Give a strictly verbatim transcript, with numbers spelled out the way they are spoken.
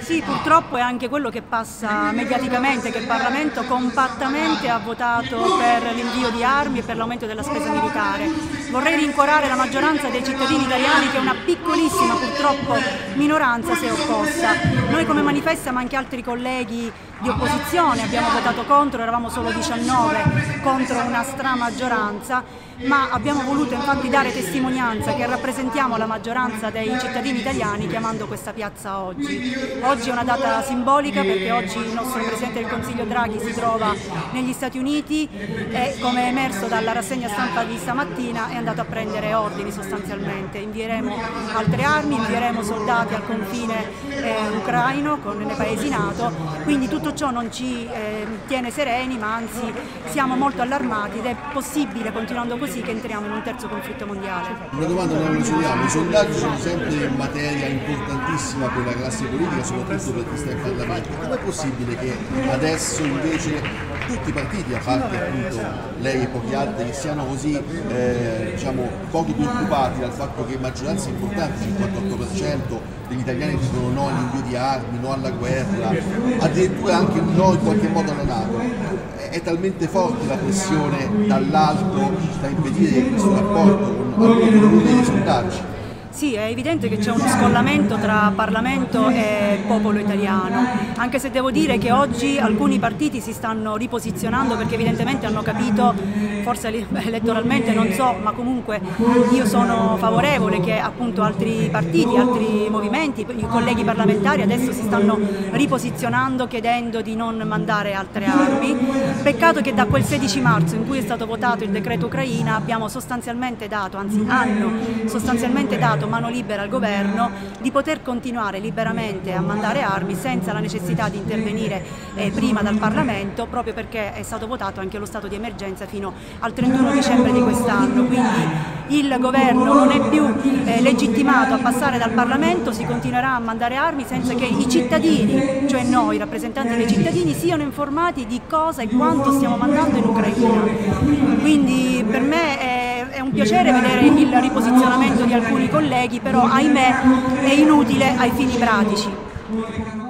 Sì, purtroppo è anche quello che passa mediaticamente, che il Parlamento compattamente ha votato per l'invio di armi e per l'aumento della spesa militare. Vorrei rincuorare la maggioranza dei cittadini italiani, che una piccolissima purtroppo minoranza si è opposta. Noi come Manifesta, ma anche altri colleghi di opposizione, abbiamo votato contro, eravamo solo diciannove contro una stramaggioranza, ma abbiamo voluto infatti dare testimonianza che rappresentiamo la maggioranza dei cittadini italiani chiamando questa piazza oggi. Oggi è una data simbolica perché oggi il nostro Presidente del Consiglio Draghi si trova negli Stati Uniti e, come è emerso dalla rassegna stampa di stamattina, è andato a prendere ordini sostanzialmente. Invieremo altre armi, invieremo soldati al confine eh, ucraino con nei paesi NATO, quindi tutto ciò non ci eh, tiene sereni, ma anzi siamo molto allarmati ed è possibile, continuando così, che entriamo in un terzo conflitto mondiale. Una domanda non la chiediamo, i sondaggi sono sempre materia importantissima per la classe politica, soprattutto per chi sta in Parlamento. Com'è possibile che adesso invece tutti i partiti, a parte appunto lei e pochi altri, che siano così eh, diciamo, poco preoccupati dal fatto che maggioranze importanti, il cinquantotto per cento degli italiani dicono no all'invio di armi, no alla guerra, addirittura anche no in qualche modo alla NATO? È talmente forte la pressione dall'alto da impedire questo rapporto con alcuni numeri dei sondaggi? Sì, è evidente che c'è uno scollamento tra Parlamento e popolo italiano, anche se devo dire che oggi alcuni partiti si stanno riposizionando perché evidentemente hanno capito, forse elettoralmente non so, ma comunque io sono favorevole che appunto altri partiti, altri movimenti, i colleghi parlamentari adesso si stanno riposizionando chiedendo di non mandare altre armi. Peccato che da quel sedici marzo in cui è stato votato il decreto Ucraina abbiamo sostanzialmente dato, anzi hanno sostanzialmente dato mano libera al governo di poter continuare liberamente a mandare armi senza la necessità di intervenire eh, prima dal Parlamento, proprio perché è stato votato anche lo stato di emergenza fino al trentuno dicembre di quest'anno. Quindi il governo non è più eh, legittimato a passare dal Parlamento, si continuerà a mandare armi senza che i cittadini, cioè noi rappresentanti dei cittadini, siano informati di cosa e quanto stiamo mandando in Ucraina. Quindi per me è, è un piacere vedere il riposizionamento di alcuni colleghi, però ahimè è inutile ai fini pratici.